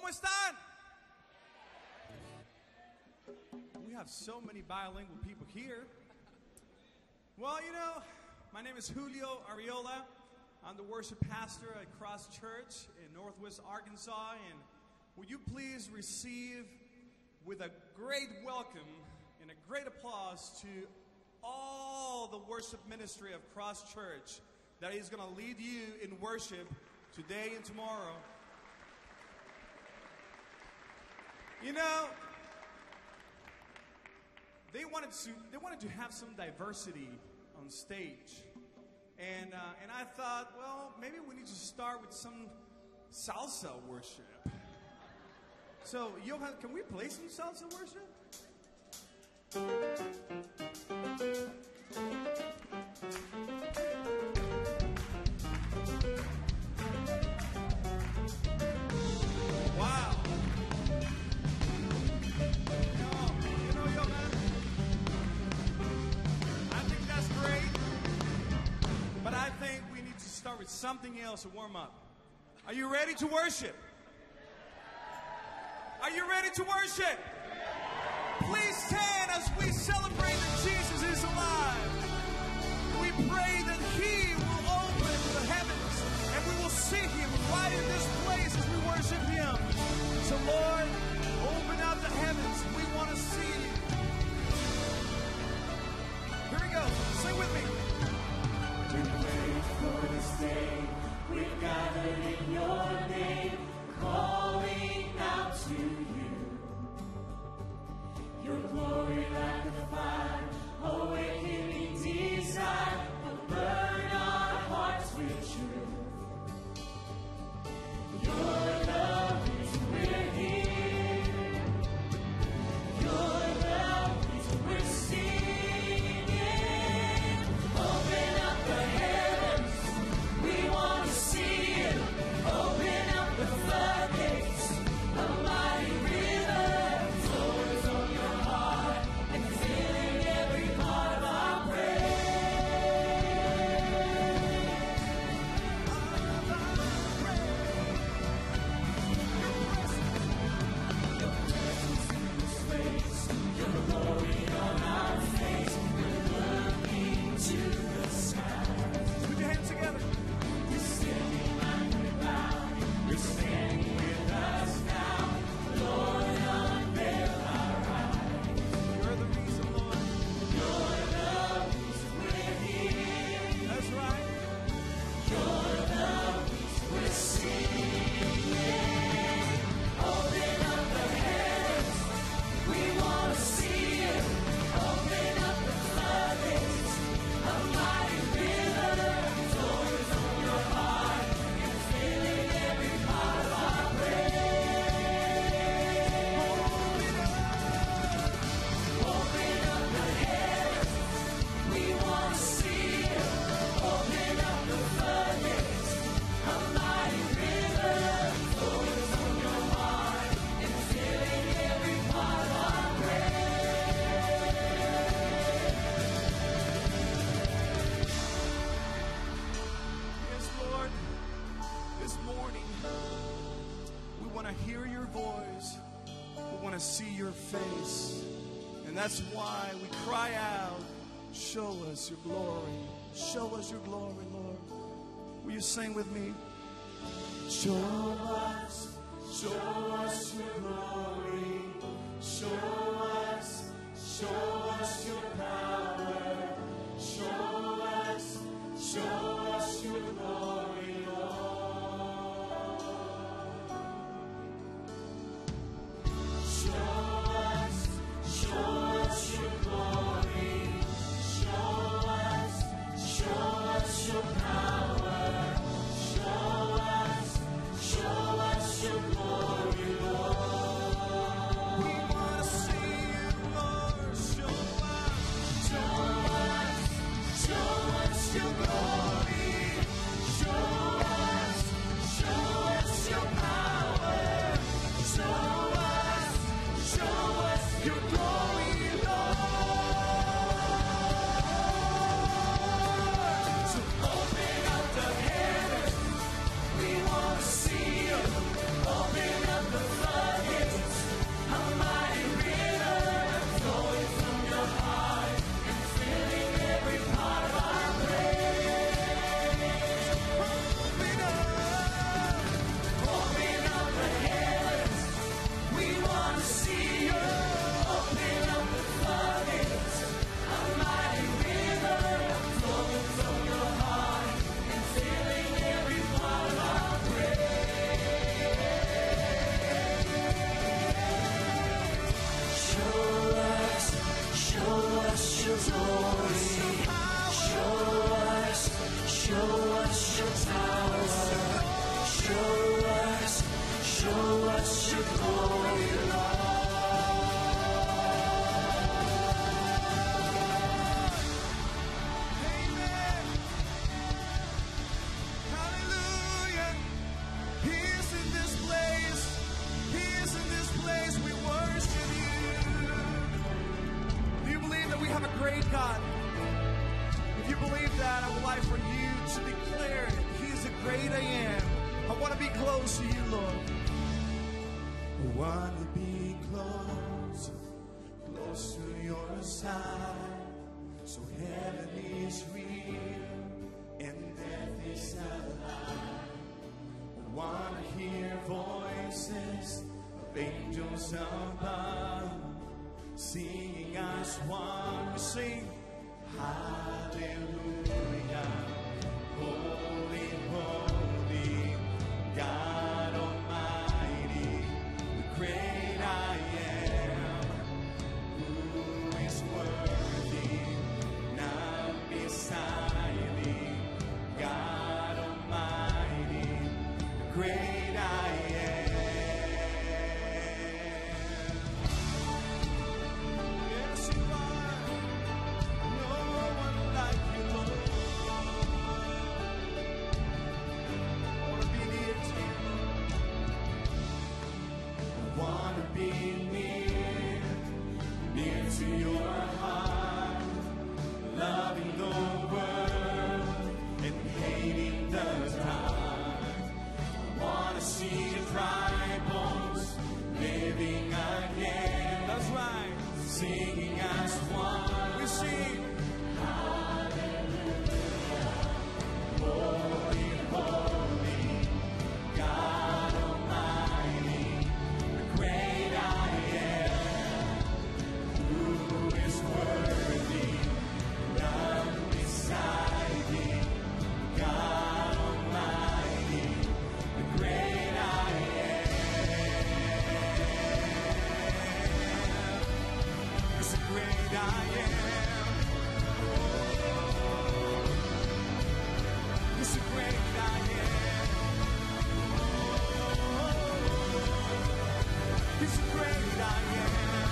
¿Cómo están? We have so many bilingual people here. Well, you know, my name is Julio Arreola. I'm the worship pastor at Cross Church in Northwest Arkansas. And would you please receive with a great welcome and a great applause to all the worship ministry of Cross Church that is going to lead you in worship today and tomorrow. You know, they wanted to have some diversity on stage. And I thought, well, maybe we need to start with some salsa worship. So, Johan, can we play some salsa worship? Wow. You know, Johan, I think that's great. But I think we need to start with something else to warm up. Are you ready to worship? Are you ready to worship? Please stand as we celebrate that Jesus is alive. We pray that He will open the heavens and we will see Him right in this place as we worship Him. So Lord, open up the heavens. We want to see You. Here we go. Sing with me. We pray for this day. We've gathered in Your name, calling out to You. Your glory like a fire, awakening desire, will burn our hearts with truth. Your love is we're here. Your love is we're singing. Open up the heavens, we want to see You. Open up the floodgates, a mighty river flows on Your heart and filling every part of our praise. Your presence in this place, Your glory on our face, we're looking to the skies. Put your hands together. You're standing underground, You're standing with us now. Lord, unveil our eyes. You're the reason, Lord. Your love is we're here. That's right. Your love is we're singing. Open up the heavens, we want to see You. Open up the floodgates, a mighty river flows on Your heart and filling every part of our praise. Open up the heavens, we want to see You. Open up the floodgates, a mighty river flows on Your heart and filling every part of our praise. Yes, Lord. This morning, we want to hear Your voice. We want to see Your face. And that's why we cry out, show us Your glory. Show us Your glory, Lord. Will you sing with me? Show us Your glory. Show us Your power. Show us Your glory, Lord. Show us Your glory. Show us Your power. Show us Your glory, such your glory, Amen. Hallelujah. He is in this place. He is in this place. We worship you. Do you believe that we have a great God? If you believe that, I would like for you to declare He is the great I am. I want to be close to you, Lord. I want to be close, close to your side. So heaven is real and death is alive. I want to hear voices of angels above, singing as one. We sing, Hallelujah, holy, holy, God Almighty, the great I am, who is worthy, none beside thee, God Almighty, the great I am. Yes, you are. No one like you, Lord. I want to be near to you. I want to be near to your heart, loving the world and hating the dark. I want to see dry bones living again. That's right. Singing as one. We sing. Holy, holy, God Almighty, the great I am, who is worthy, none beside thee, God Almighty, the great I am. It's the great I am. It's the great I am. It's the great I am.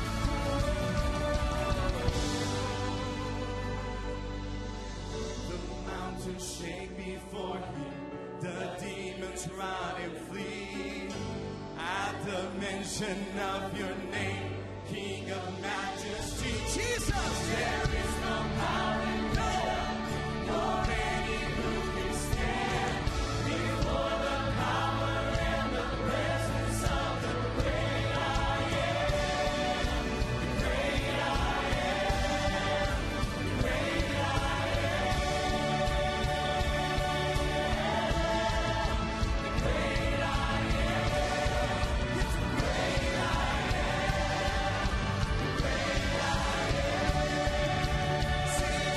The mountains shake before Him, the demons run and flee. At the mention of your name, King of Majesty, Jesus, there is no power in hell, nor any who can stand before the power and the presence of the great I am. The great I am. The great I am. The great I am. It's the great I am. The great I am. Sing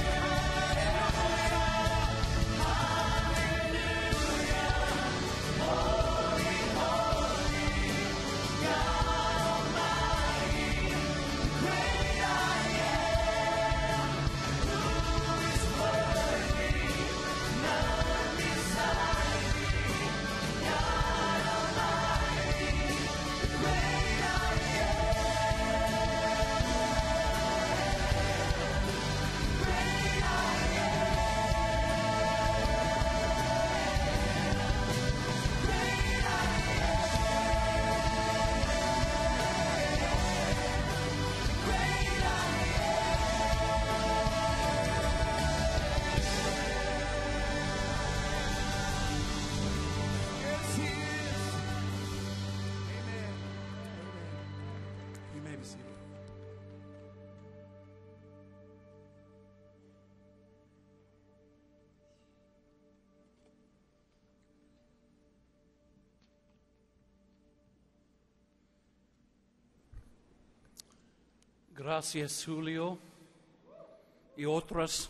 Gracias, Julio. Y otros.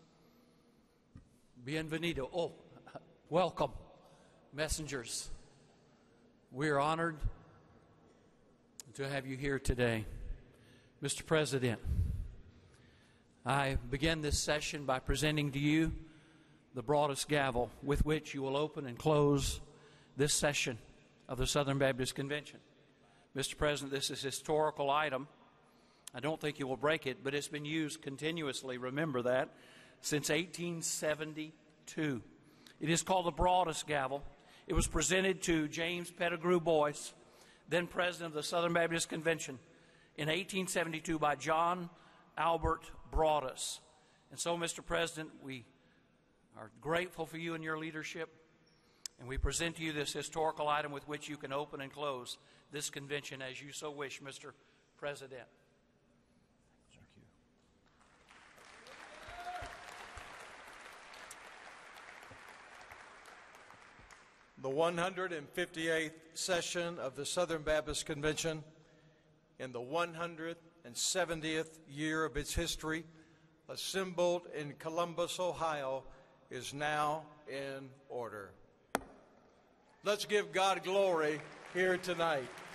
Bienvenido. Oh, welcome, messengers. We are honored to have you here today. Mr. President, I begin this session by presenting to you the broadest gavel with which you will open and close this session of the Southern Baptist Convention. Mr. President, this is a historical item. I don't think you will break it, but it's been used continuously, remember that, since 1872. It is called the Broadus Gavel. It was presented to James Pettigrew Boyce, then president of the Southern Baptist Convention, in 1872 by John Albert Broadus. And so, Mr. President, we are grateful for you and your leadership, and we present to you this historical item with which you can open and close this convention as you so wish, Mr. President. Thank you. The 158th session of the Southern Baptist Convention, in the 170th year of its history, assembled in Columbus, Ohio, is now in order. Let's give God glory here tonight.